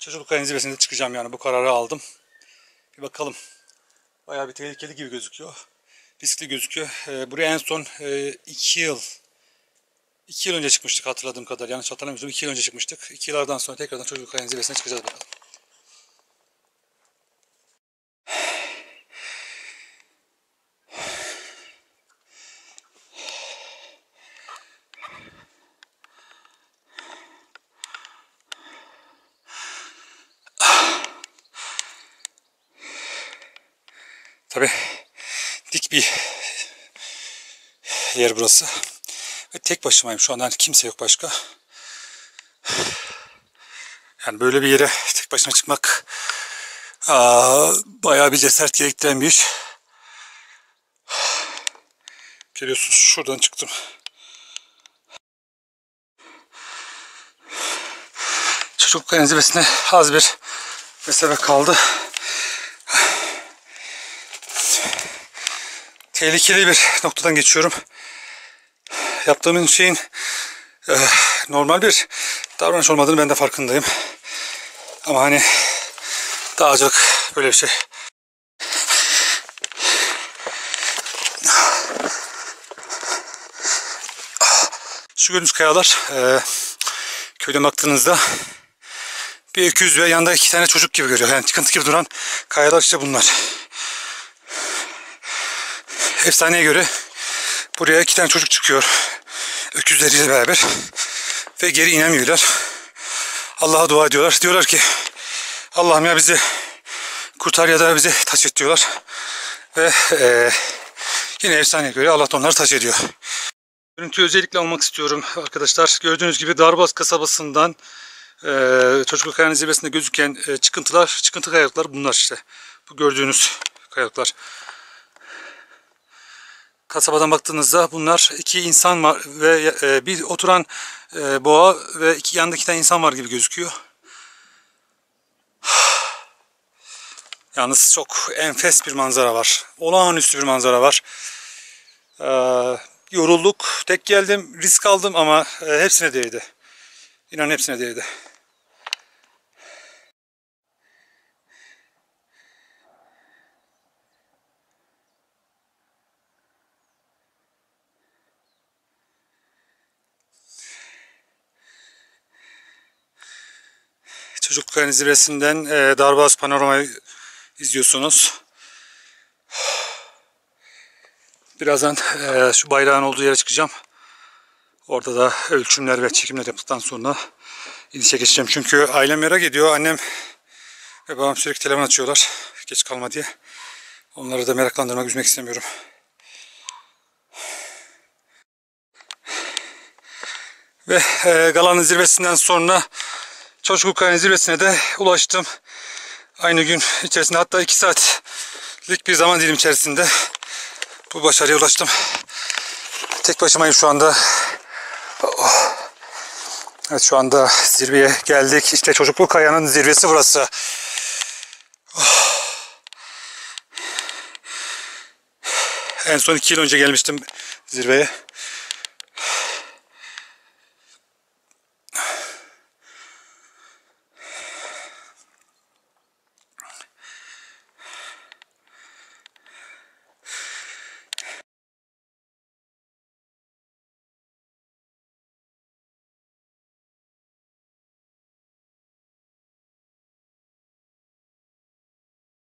Çocukluk Kayanın zirvesine çıkacağım yani bu kararı aldım. Bir bakalım. Bayağı bir tehlikeli gibi gözüküyor. Riskli gözüküyor. Buraya en son 2 yıl önce çıkmıştık hatırladığım kadar. Yanlış hatırlamıyorsam 2 yıl önce çıkmıştık. 2 yıllardan sonra tekrardan Çocukluk Kayanın zirvesine çıkacağız bakalım. Tabii dik bir yer burası. Ve tek başımayım şu anda. Yani kimse yok başka. Yani böyle bir yere tek başına çıkmak bayağı bir cesaret gerektiren bir iş. Görüyorsunuz şuradan çıktım. Çocukluk Kayanın zirvesine az bir mesafe kaldı. Tehlikeli bir noktadan geçiyorum. Yaptığımın şeyin normal bir davranış olmadığını ben de farkındayım. Ama hani daha çok böyle bir şey. Şu gördüğünüz kayalar köyden baktığınızda bir öküz ve yanında 2 tane çocuk gibi görüyor. Yani çıkıntı gibi duran kayalar işte bunlar. Efsaneye göre buraya 2 tane çocuk çıkıyor. Öküzleriyle beraber. Ve geri inemiyorlar. Allah'a dua ediyorlar. Diyorlar ki Allah'ım ya bizi kurtar ya da bizi taş et diyorlar. Ve yine efsaneye göre Allah da onları taş ediyor. Görüntüyü özellikle almak istiyorum arkadaşlar. Gördüğünüz gibi Darboğaz kasabasından Çocukluk Kayanın zirvesinde gözüken çıkıntı kayalıklar bunlar işte. Bu gördüğünüz kayalıklar. Kasabadan baktığınızda bunlar 2 insan var ve bir oturan boğa ve yanında 2 tane insan var gibi gözüküyor. Yalnız çok enfes bir manzara var. Olağanüstü bir manzara var. Yorulduk, tek geldim, risk aldım ama hepsine değdi. İnanın hepsine değdi. Çocukluk Kayanın zirvesinden Darboğaz panoramayı izliyorsunuz. Birazdan şu bayrağın olduğu yere çıkacağım. Orada da ölçümler ve çekimler yaptıktan sonra inişe geçeceğim. Çünkü ailem merak ediyor. Annem ve babam sürekli telefon açıyorlar. Geç kalma diye. Onları da meraklandırmak, üzmek istemiyorum. Ve Galan'ın zirvesinden sonra Çocukluk Kayanın zirvesine de ulaştım. Aynı gün içerisinde, hatta 2 saatlik bir zaman dilim içerisinde bu başarıya ulaştım. Tek başımayım şu anda. Evet, şu anda zirveye geldik. İşte Çocukluk Kayanın zirvesi burası. En son 2 yıl önce gelmiştim zirveye.